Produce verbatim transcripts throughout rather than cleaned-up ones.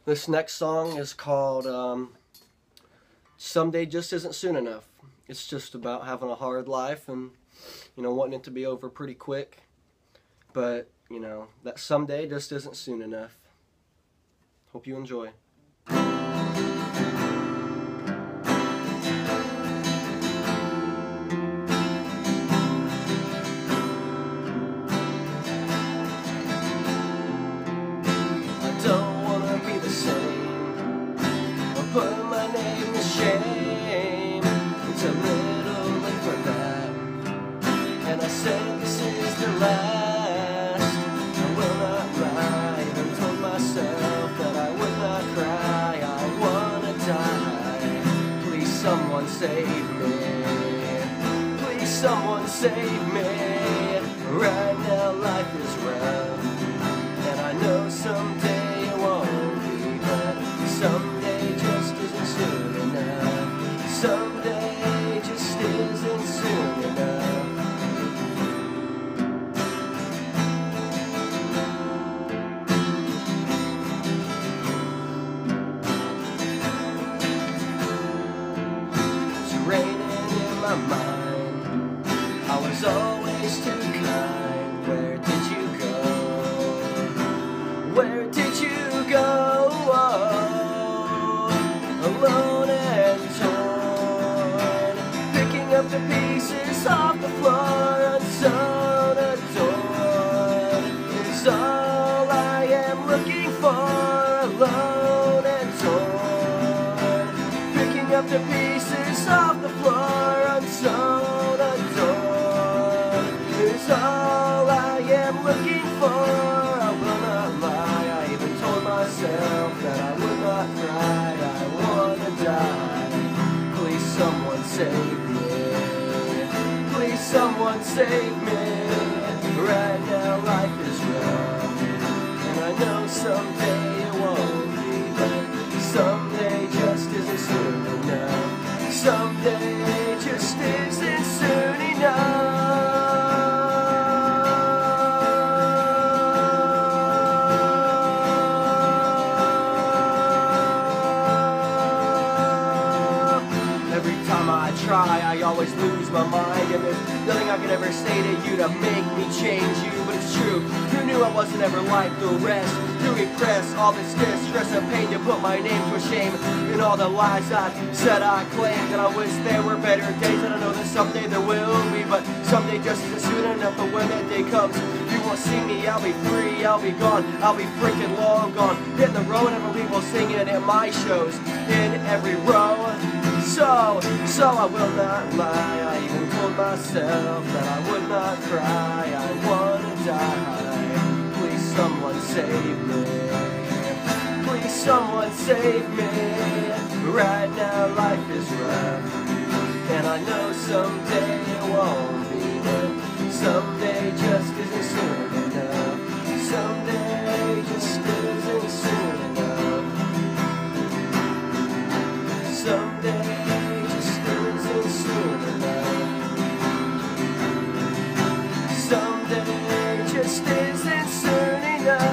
This next song is called um, Someday Just Isn't Soon Enough. It's just about having a hard life and, you know, wanting it to be over pretty quick. But, you know, that someday just isn't soon enough. Hope you enjoy. Put my name to shame. It's a little late for that, and I said this is the last. I will not lie, I told myself that I would not cry. I wanna die. Please someone save me. Please someone save me. Right now life is rough, and I know someday it won't be, but someday just isn't soon enough. Someday just isn't soon enough. It's raining in my mind. I was always too kind. Where did you go? Where did you go? Alone and torn, picking up the pieces off the floor, unsewn, adored, is all I am looking for. Alone and torn, picking up the pieces off the floor, unsewn, adored, is all I am looking for. I will not lie, I even told myself that I would not cry. Die. Please someone save me. Please someone save me. Right now life is rough, and I know someday it won't be, but someday just isn't soon enough. Someday just isn't soon enough. Every time I try, I always lose my mind, and there's nothing I could ever say to you to make me change you. But it's true, who knew I wasn't ever like the rest? To repress all this distress and pain, to put my name to shame, and all the lies I said I claimed. And I wish there were better days, and I know that someday there will be, but someday just isn't soon enough. But when that day comes, you won't see me. I'll be free, I'll be gone, I'll be freaking long gone, hitting the road, and people singing at my shows in every row. So, so I will not lie, I even told myself that I would not cry. I wanna die. Please someone save me. Please someone save me. Right now life is rough, and I know someday it won't be, but someday just isn't soon enough. Someday just isn't soon enough. Someday Someday just isn't soon enough.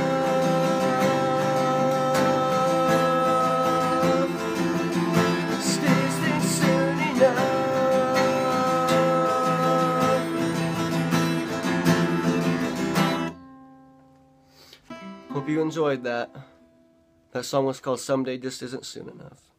Just isn't soon enough. Hope you enjoyed that. That song was called Someday Just Isn't Soon Enough.